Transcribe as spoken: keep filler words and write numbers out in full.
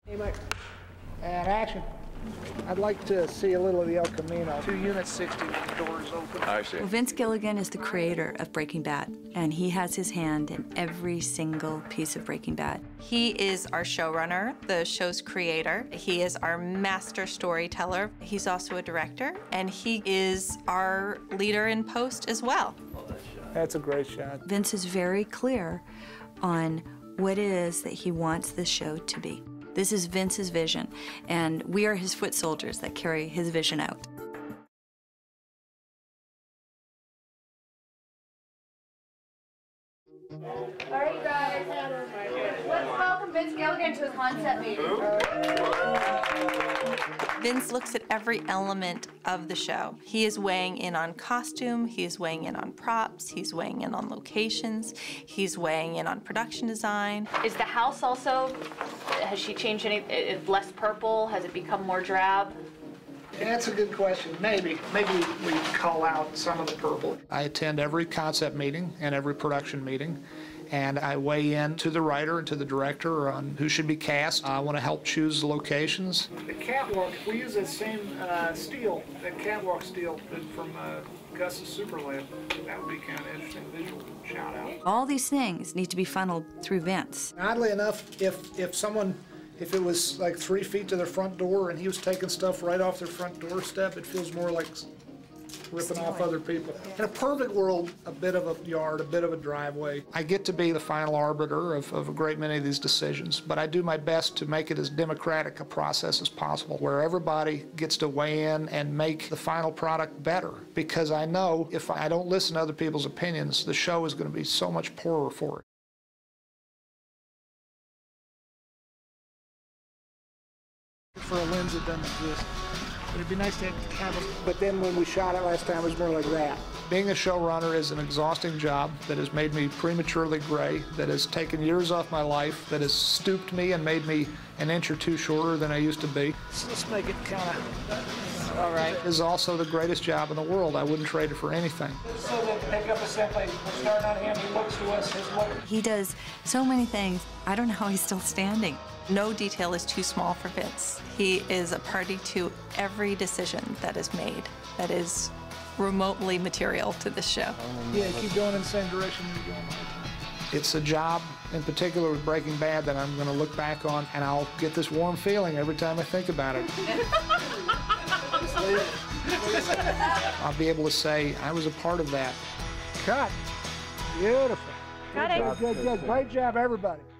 Hey, Mike. And action. I'd like to see a little of the El Camino. Two units, sixty with the doors open. I see. Well, Vince Gilligan is the creator of Breaking Bad, and he has his hand in every single piece of Breaking Bad. He is our showrunner, the show's creator. He is our master storyteller. He's also a director, and he is our leader in post as well. That's a great shot. Vince is very clear on what it is that he wants this show to be. This is Vince's vision, and we are his foot soldiers that carry his vision out. All right, you guys. Let's welcome Vince Gilligan to his concept meeting. Vince looks at every element of the show. He is weighing in on costume, he is weighing in on props, he's weighing in on locations, he's weighing in on production design. Is the house also, has she changed any, it, less purple? Has it become more drab? That's a good question. Maybe. Maybe we call out some of the purple. I attend every concept meeting and every production meeting, and I weigh in to the writer and to the director on who should be cast. I want to help choose the locations. The catwalk, if we use that same uh, steel, that catwalk steel from uh, Gus's Superlab, that would be kind of interesting visual shout out. All these things need to be funneled through Vince. Oddly enough, if, if someone If it was like three feet to their front door and he was taking stuff right off their front doorstep, it feels more like ripping off other people. In a perfect world, a bit of a yard, a bit of a driveway. I get to be the final arbiter of, of a great many of these decisions, but I do my best to make it as democratic a process as possible, where everybody gets to weigh in and make the final product better. Because I know if I don't listen to other people's opinions, the show is going to be so much poorer for it. For a lens that doesn't exist. But it'd be nice to have a... But then when we shot it last time, it was more like that. Being a showrunner is an exhausting job that has made me prematurely gray, that has taken years off my life, that has stooped me and made me an inch or two shorter than I used to be. So let's make it kind of... All right. It is also the greatest job in the world. I wouldn't trade it for anything. So the pickup assembly, we're starting on him. He looks to us, his look. He does so many things. I don't know how he's still standing. No detail is too small for Vince. He is a party to every decision that is made that is remotely material to this show. Yeah, keep going in the same direction you're going all the time. It's a job, in particular with Breaking Bad, that I'm going to look back on, and I'll get this warm feeling every time I think about it. I'll be able to say, I was a part of that. Cut. Beautiful. Cutting. Good, good, good. Great job, everybody.